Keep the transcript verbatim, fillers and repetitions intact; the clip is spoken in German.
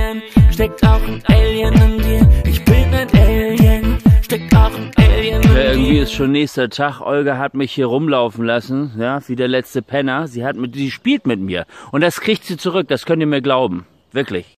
Alien. Steckt auch ein Alien in dir. Ich bin ein Alien. Steckt auch ein Alien in dir. Ja, irgendwie ist schon nächster Tag. Olga hat mich hier rumlaufen lassen, ja, wie der letzte Penner. Sie hat mit, sie spielt mit mir. Und das kriegt sie zurück, das könnt ihr mir glauben. Wirklich.